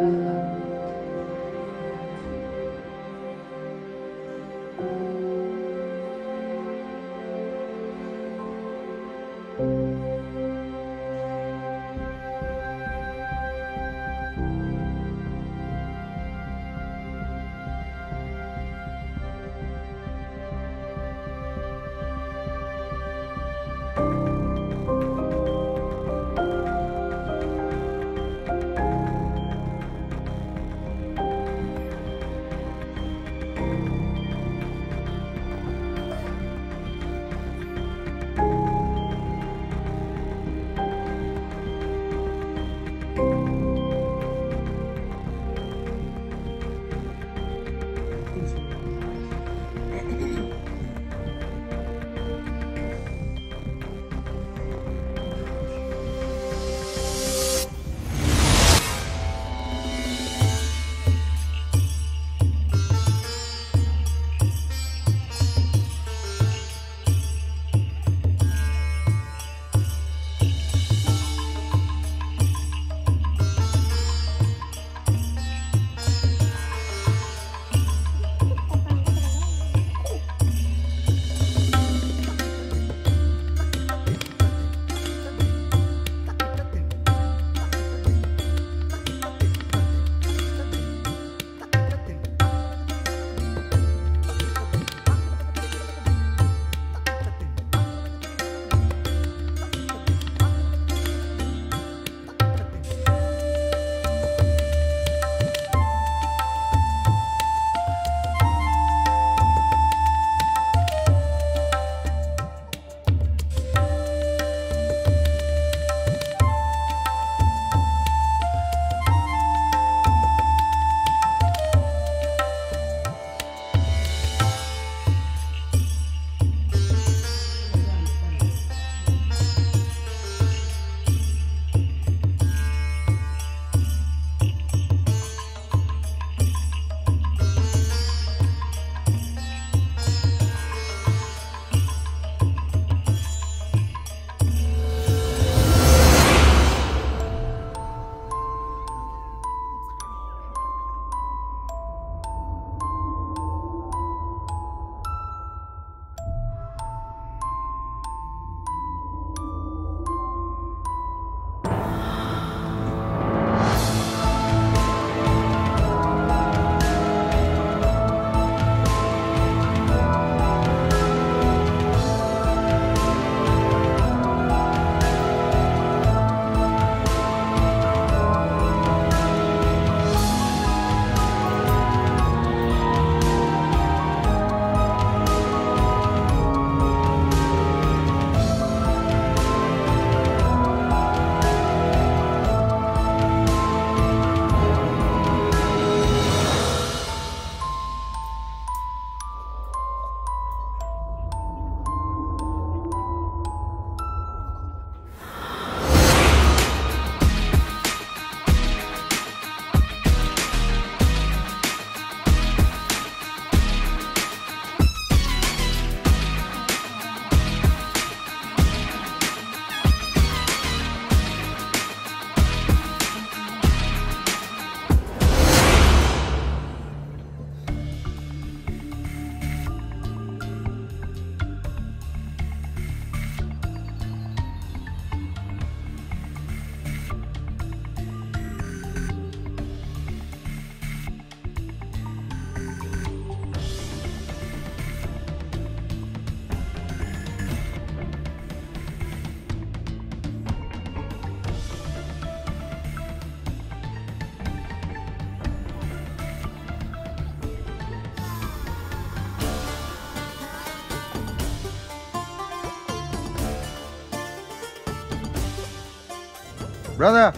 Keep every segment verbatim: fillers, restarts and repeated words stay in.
Brother,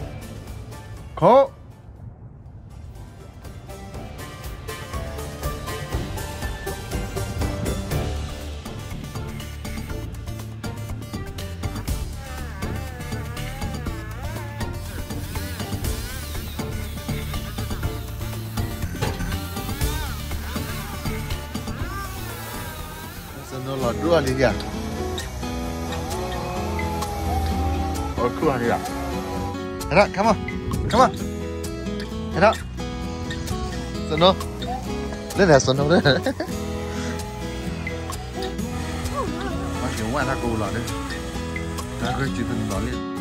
call. No la dua liga. Oh, cool, yeah. Right, come on, come on. Thế đó. Xuân không? Lên là Xuân không đấy. Mà kiểu ngoài ta cô lọ đấy. Ta cứ chỉ từng lọ liền.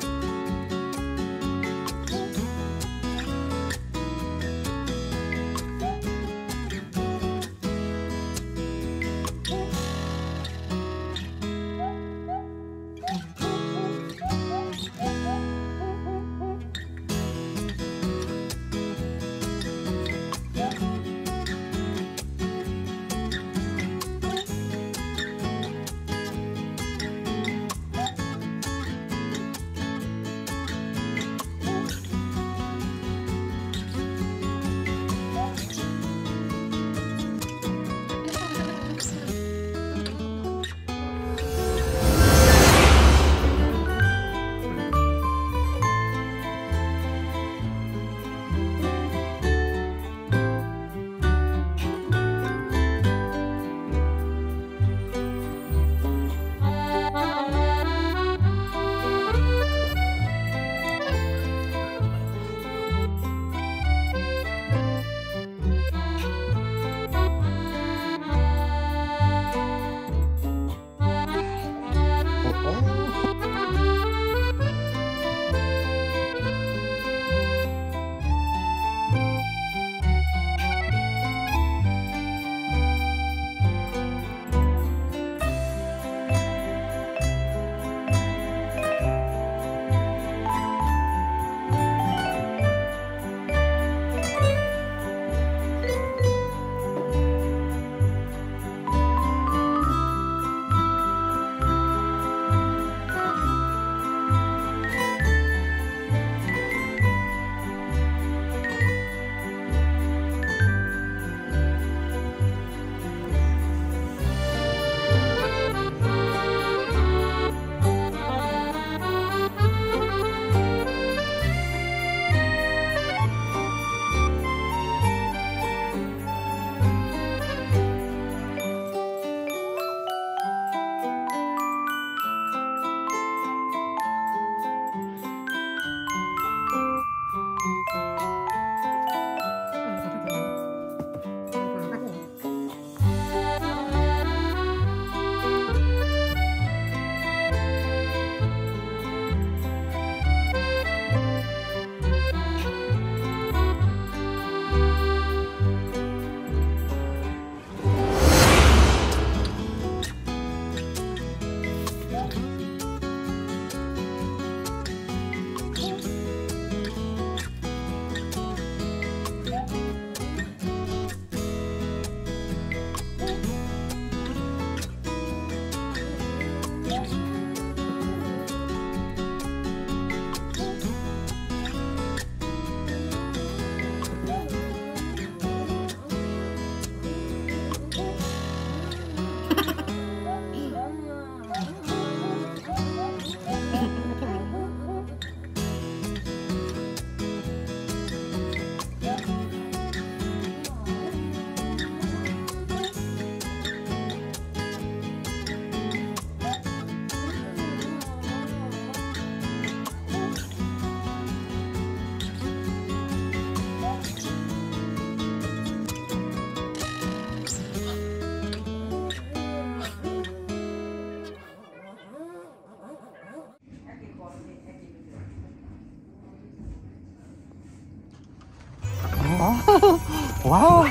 Wow.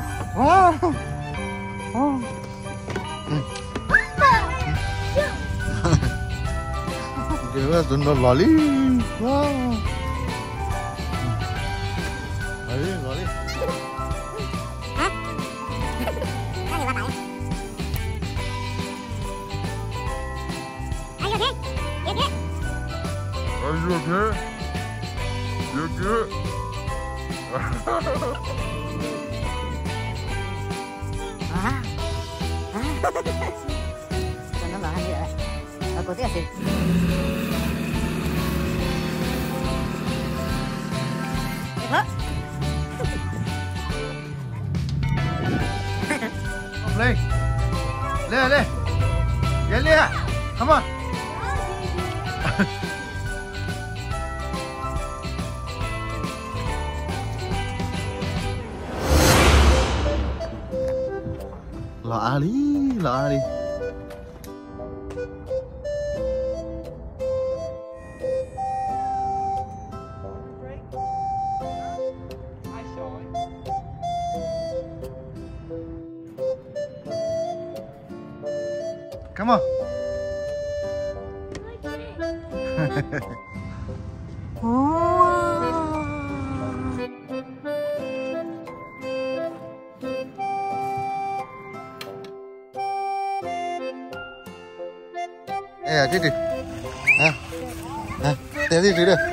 Wow. Wow. Give us the lolly. Wow. Lolly, lolly. Hả? Cái gì ba bảy? Are you okay? You okay? Are you okay? You good? À. À. Còn nó mở hai nữa. Ở cô tiếp gì? Hả? Lên. Lên lên. Get lên. Come on. Lọ Ali, lọ Ali. Come on. Ê, chết đi. À, à, té gì dưới đây.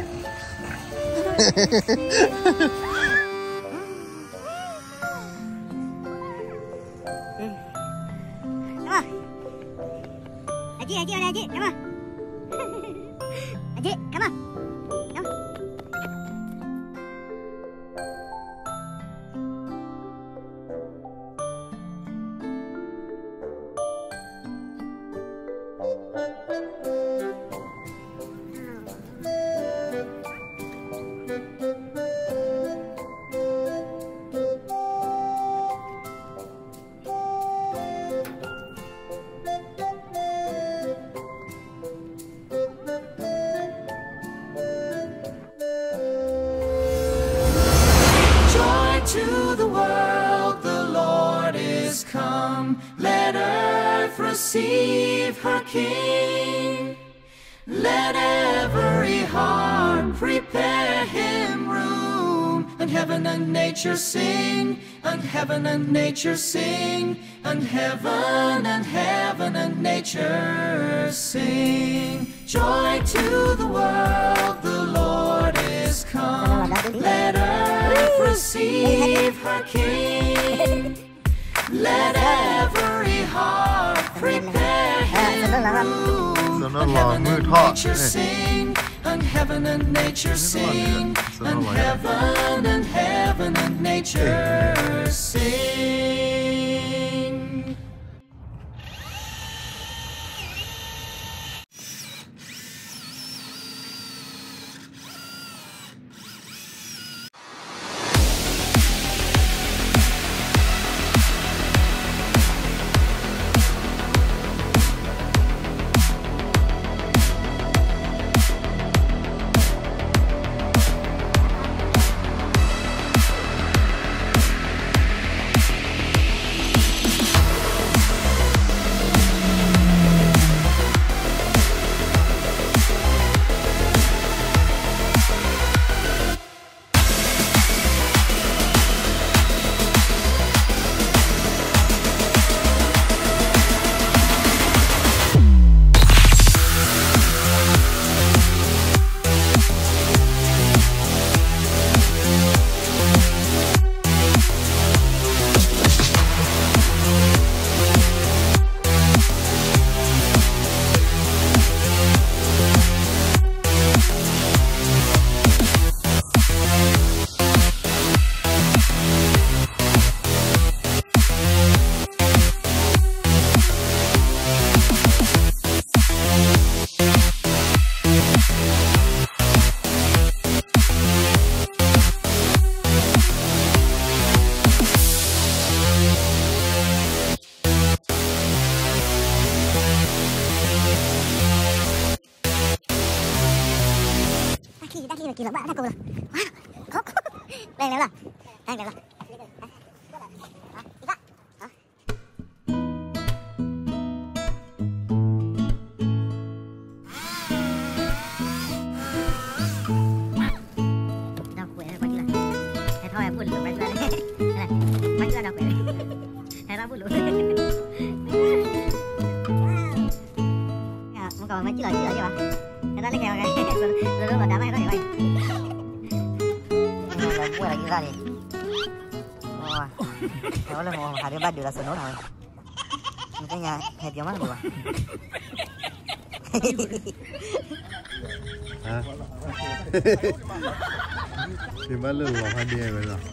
Aji, Aji, oleh Aji, come on. Aji, come on. Come on. To the world the Lord is come. Let earth receive her King. Let every heart prepare him room. And heaven and nature sing, and heaven and nature sing, and heaven and heaven and nature sing. Joy to the world, the Lord is come. Let earth receive her King. Let every heart prepare him room. Heaven and nature sing, and heaven and nature sing, and heaven and heaven and nature sing. Gila banget aku. Wah, kok. Lên lên lên. Lên lên lên. Còn mấy chiếc lợn chiếc lợn chứ bà, người ta lấy kèo cái rồi rồi đá máy đó vậy. Lợn quay lại như ra đi. Wow, nếu là một hai đứa bắt được là sườn nốt rồi. Cái nhà hẹp giống lắm rồi. Hả? Thì bắt lừa vào hai đĩa vậy rồi.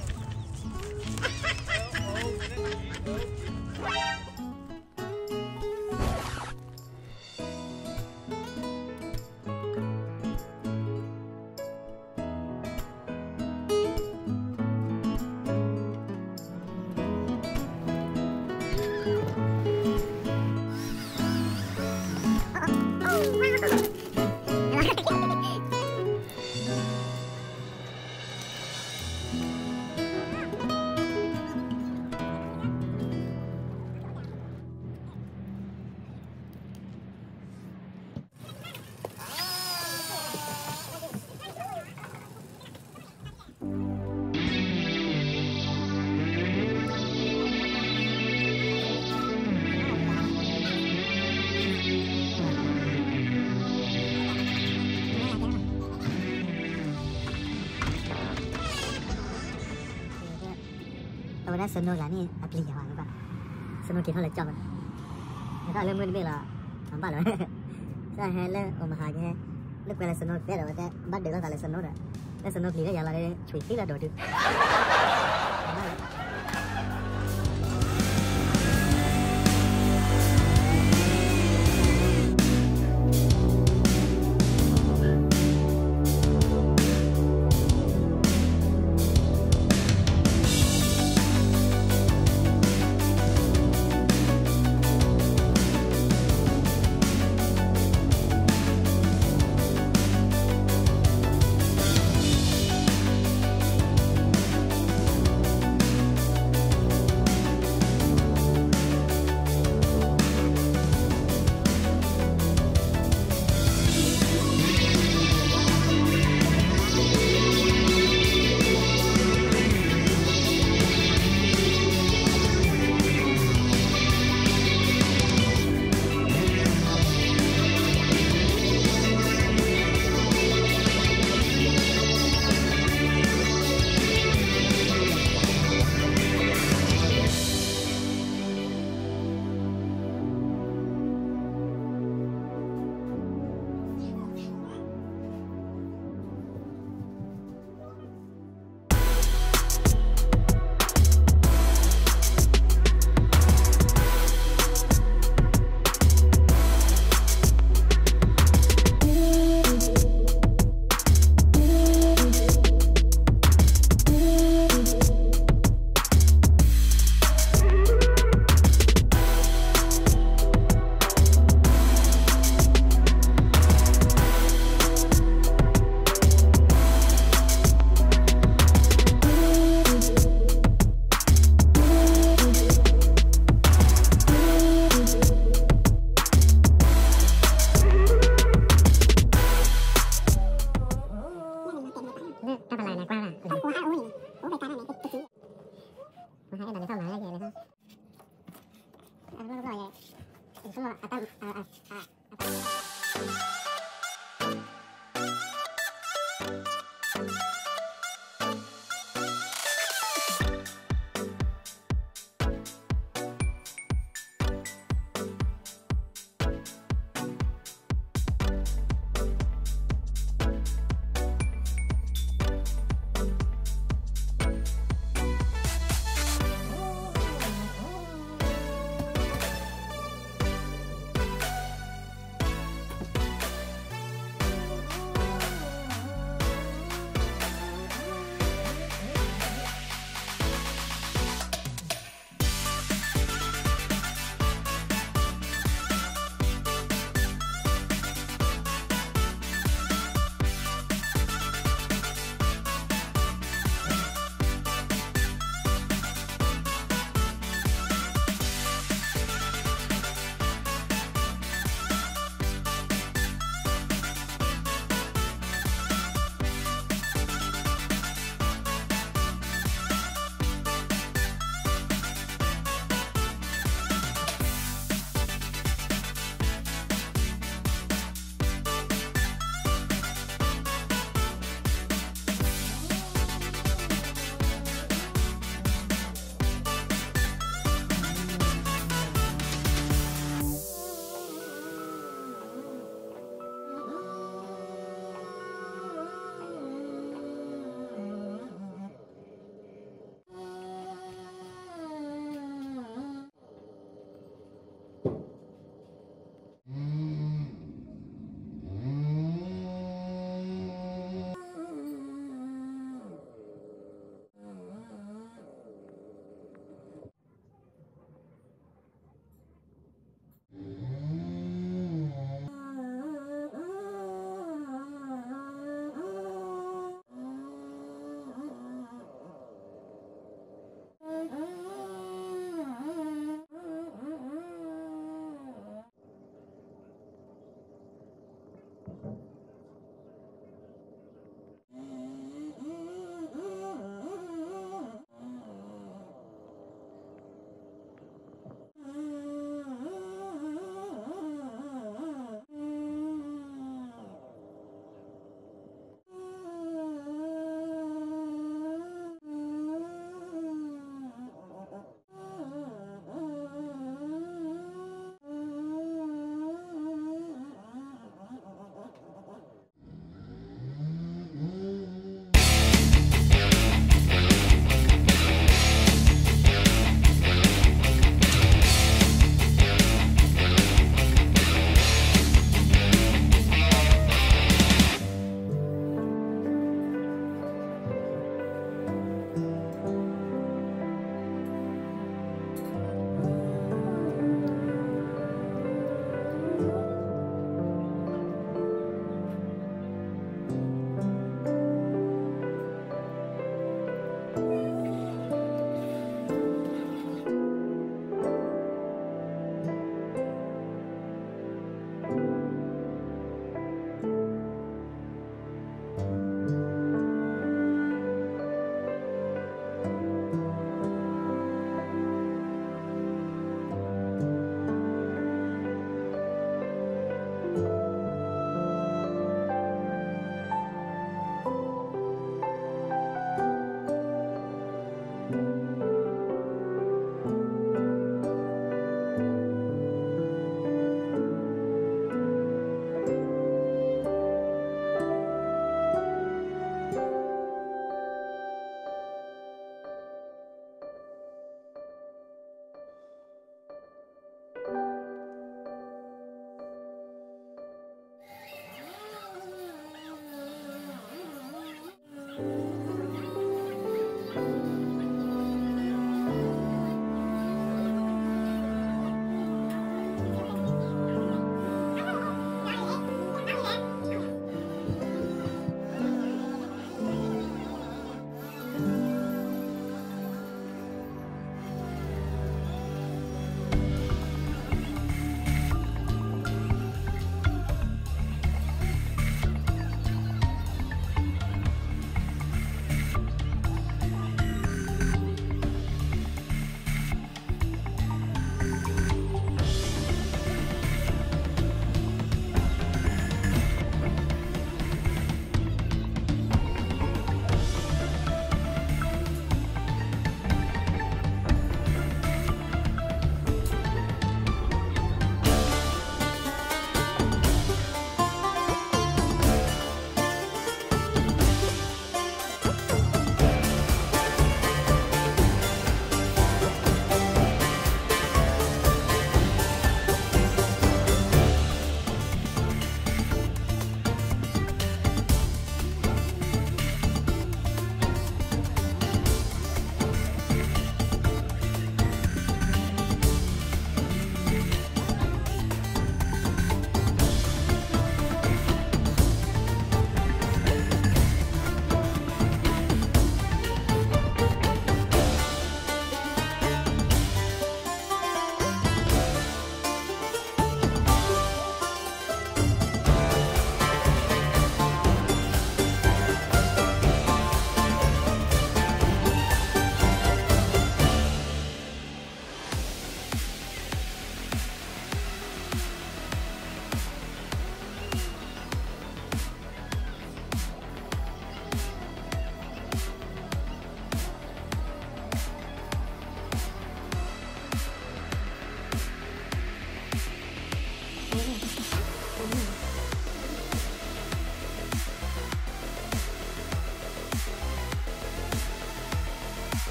rồi đó sân nô là ni apply hả các bạn sân nô kia thôi là chọn người ta lên nguyên biết là không bắt rồi sao hay lên ôm hai cái lúc quay lại sân nô biết rồi ta bắt được nó là sân nô rồi cái sân nô kia giờ là chửi tí là đổi được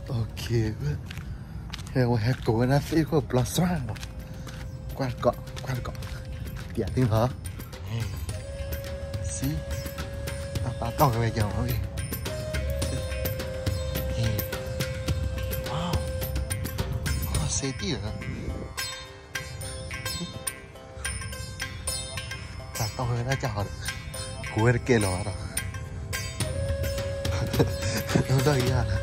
Ok. Heo heo cổ nó sẽ có plus one. Qua cọ, qua cọ. Tiệt tim hả? Xí. Ta ta to cái bây giờ nó đi. Wow. Oh, xe tí nữa. Ta to cái nó chào được. Cú nó kê lò đó. Nó đây ra nè.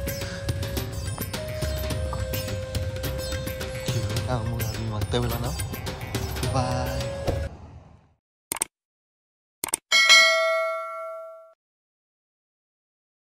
Kiểu tao mua là mình tiêu lên đó. Bye.